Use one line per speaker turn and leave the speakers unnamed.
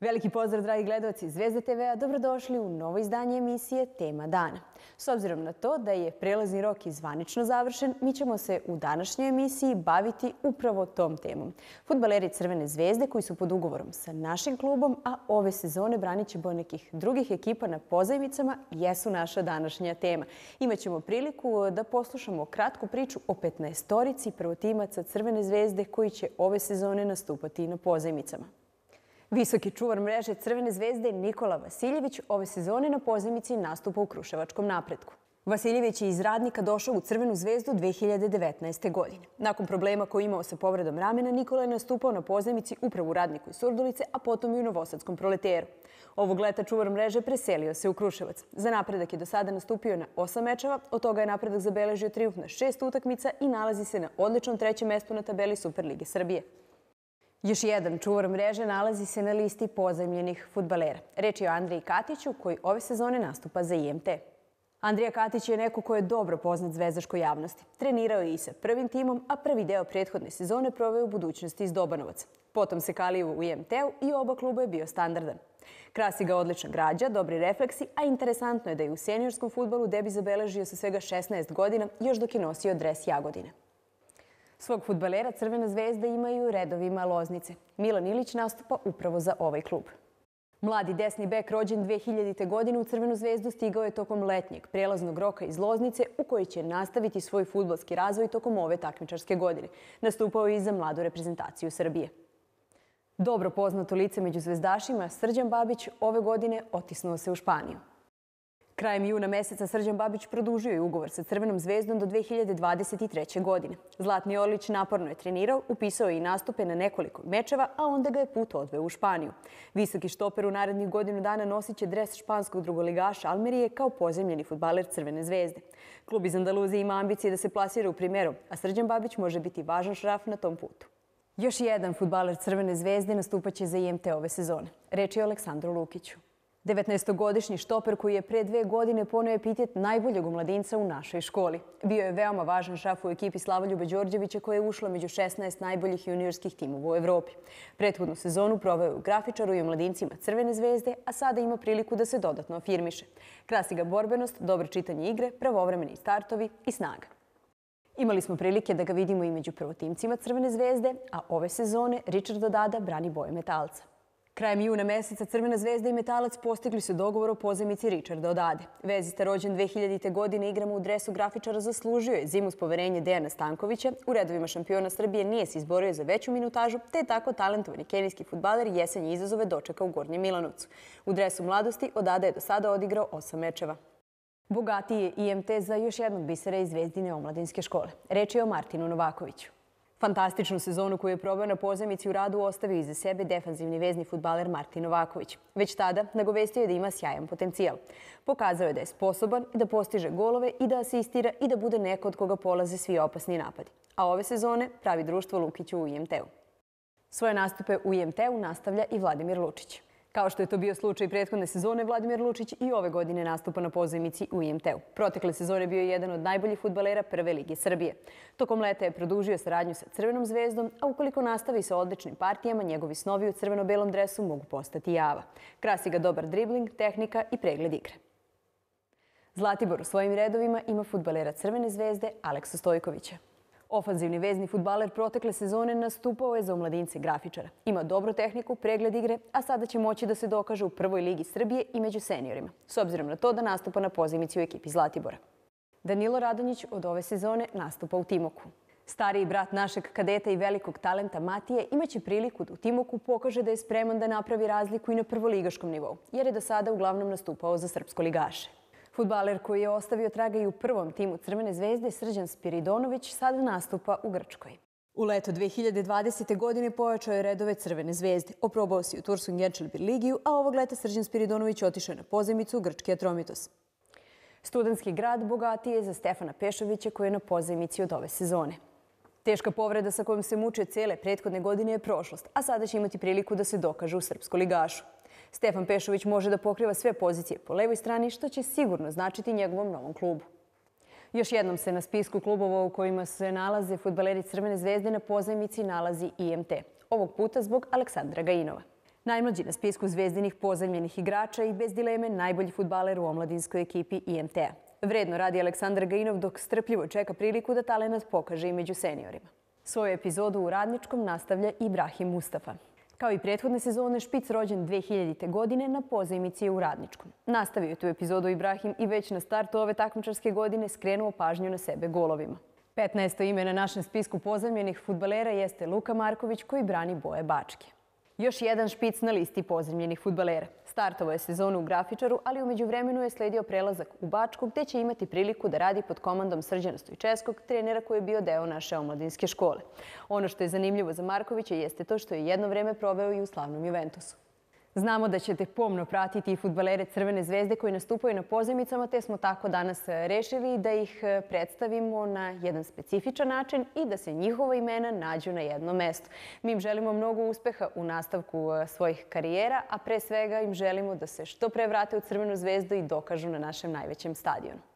Veliki pozdrav, dragi gledalci Zvezda TV-a, dobrodošli u novo izdanje emisije Tema dana. S obzirom na to da je prelazni rok i zvanično završen, mi ćemo se u današnjoj emisiji baviti upravo tom temom. Fudbaleri Crvene zvezde koji su pod ugovorom sa našim klubom, a ove sezone branit će nekih drugih ekipa na pozajmicama, jesu naša današnja tema. Imaćemo priliku da poslušamo kratku priču o 15-torici prvotimaca Crvene zvezde koji će ove sezone nastupati na pozajmicama. Visoki čuvar mreže Crvene zvezde Nikola Vasiljević ove sezone na pozajmici nastupa u Kruševačkom Napretku. Vasiljević je iz Radnika došao u Crvenu zvezdu 2019. godine. Nakon problema koji je imao sa povredom ramena, Nikola je nastupao na pozajmici upravo u Radniku iz Surdulice, a potom i u Novosadskom Proleteru. Ovog leta čuvar mreže preselio se u Kruševac. Za Napredak je do sada nastupio na 8 mečeva, od toga je Napredak zabeležio trijumf na 6 utakmica i nalazi se na odličnom trećem mestu na tabeli Superlige Srbije. Još jedan čuvar mreže nalazi se na listi pozajmljenih fudbalera. Reč je o Andriji Katiću koji ove sezone nastupa za IMT. Andrija Katić je neko ko je dobro poznat zvezdaškoj javnosti. Trenirao je i sa prvim timom, a prvi deo prethodne sezone proveo u Budućnosti iz Dobanovaca. Potom se kalio u IMT-u i oba kluba je bio standardan. Krasi ga odlična građa, dobri refleksi, a interesantno je da je u seniorskom fudbalu debi zabeležio sa svega 16 godina, još dok je nosio dres Jagodine. Svog fudbalera Crvena zvezda imaju u redovima Loznice. Milan Ilić nastupa upravo za ovaj klub. Mladi desni bek rođen 2000. godine u Crvenu zvezdu stigao je tokom letnjeg prelaznog roka iz Loznice u kojoj će nastaviti svoj fudbalski razvoj tokom ove takmičarske godine. Nastupao je i za mladu reprezentaciju Srbije. Dobro poznato lice među zvezdašima, Srđan Babić ove godine otisnuo se u Španiju. Krajem juna meseca Srđan Babić produžio je ugovor sa Crvenom zvezdom do 2023. godine. Zlatni Orlić naporno je trenirao, upisao je i nastupe na nekoliko mečeva, a onda ga je put odveo u Španiju. Visoki štoper u narednih godinu dana nosit će dres španskog drugoligaša Almerije kao pozajmljeni fudbaler Crvene zvezde. Klub iz Andaluzije ima ambicije da se plasira u Primeru, a Srđan Babić može biti važan šraf na tom putu. Još jedan fudbaler Crvene zvezde nastupaće za IMT ove sezone. Reč je o Aleksandru Lukiću. 19-godišnji štoper koji je pre 2 godine poneo epitet najboljeg omladinca u našoj školi. Bio je veoma važan šraf u ekipi Slavoljuba Đorđevića koja je ušla među 16 najboljih juniorskih timova u Evropi. Prethodnu sezonu proveo je u Grafičaru i omladincima Crvene zvezde, a sada ima priliku da se dodatno afirmiše. Krasi ga borbenost, dobro čitanje igre, pravovremeni startovi i snaga. Imali smo prilike da ga vidimo i među prvotimcima Crvene zvezde, a ove sezone Richard Odada brani boje Metalca. Krajem juna meseca Crvena zvezda i Metalac postigli su dogovor o pozajmici Richarda Odade. Vezista rođen 2000. godine igramo u dresu Grafičara zaslužio je zimus poverenje Dejana Stankovića. U redovima šampiona Srbije nije se izborio za veću minutažu, te je tako talentovani kenijski fudbaler jesenje izazove dočekao u Gornjem Milanovcu. U dresu mladosti Odada je do sada odigrao 8 mečeva. Bogatiji je IMT za još jednog bisera iz Zvezdine omladinske škole. Reč je o Martinu Novakoviću. Fantastičnu sezonu koju je probao na pozajmici u Radu ostavio iza sebe defanzivni vezni fudbaler Martin Novaković. Već tada nagovestio je da ima sjajan potencijal. Pokazao je da je sposoban, da postiže golove i da asistira i da bude neko od koga polaze svi opasni napadi. A ove sezone pravi društvo Lukiću u IMT-u. Svoje nastupe u IMT-u nastavlja i Vladimir Lučić. Kao što je to bio slučaj prethodne sezone, Vladimir Lučić i ove godine nastupa na pozajmici u IMT-u. Protekle sezone bio je jedan od najboljih fudbalera Prve lige Srbije. Tokom leta je produžio saradnju sa Crvenom zvezdom, a ukoliko nastavi sa odličnim partijama, njegovi snovi u crveno-belom dresu mogu postati java. Krasi ga dobar dribling, tehnika i pregled igre. Zlatibor u svojim redovima ima fudbalera Crvene zvezde Aleksa Stojkovića. Ofanzivni vezni fudbaler protekle sezone nastupao je za omladince Grafičara. Ima dobru tehniku, pregled igre, a sada će moći da se dokaže u Prvoj ligi Srbije i među seniorima, s obzirom na to da nastupa na pozajmici u ekipi Zlatibora. Danilo Radonjić od ove sezone nastupa u Timoku. Stariji brat našeg kadeta i velikog talenta Matije imaće priliku da u Timoku pokaže da je spreman da napravi razliku i na prvoligaškom nivou, jer je do sada uglavnom nastupao za srpsko-ligaše. Fudbaler koji je ostavio traga i u prvom timu Crvene zvezde, Srđan Spiridonović, sada nastupa u Grčkoj. U leto 2020. godine pojačao je redove Crvene zvezde. Oprobao se u Turskom Genčelbir ligiju, a ovog leta Srđan Spiridonović otišao na pozajmicu u grčki Atromitos. Studentski grad bogatiji je za Stefana Pešovića koji je na pozajmici od ove sezone. Teška povreda sa kojom se muče cele prethodne godine je prošlost, a sada će imati priliku da se dokaže u srpsko-ligašu. Stefan Pešović može da pokriva sve pozicije po levoj strani, što će sigurno značiti njegovom novom klubu. Još jednom se na spisku klubova u kojima se nalaze fudbaleri Crvene zvezde na pozajmici nalazi IMT. Ovog puta zbog Aleksandra Gajinova. Najmlađi na spisku zvezdinih pozajmljenih igrača i bez dileme najbolji fudbaler u omladinskoj ekipi IMT-a. Vredno radi Aleksandar Gajinov dok strpljivo čeka priliku da talenat pokaže i među seniorima. Svoju epizodu u Radničkom nastavlja Ibrahim Mustafa. Kao i prethodne sezone, špic rođen 2000. godine na pozajmici je u Radničkom. Nastavio je tu epizodu Ibrahim i već na startu ove takmičarske godine skrenuo pažnju na sebe golovima. 15. ime na našem spisku pozajmljenih fudbalera jeste Luka Marković koji brani boje Bačke. Još jedan špic na listi pozajmljenih fudbalera. Startovao je sezonu u Grafičaru, ali u međuvremenu je sledio prelazak u Bačku, gde će imati priliku da radi pod komandom Srđana Stojčevskog, trenera koji je bio deo naše omladinske škole. Ono što je zanimljivo za Markovića jeste to što je jedno vreme proveo i u slavnom Juventusu. Znamo da ćete pomno pratiti i fudbalere Crvene zvezde koji nastupaju na pozajmicama, te smo tako danas rešili da ih predstavimo na jedan specifičan način i da se njihova imena nađu na jednom mestu. Mi im želimo mnogo uspeha u nastavku svojih karijera, a pre svega im želimo da se što pre vrate u Crvenu zvezdu i dokažu na našem najvećem stadionu.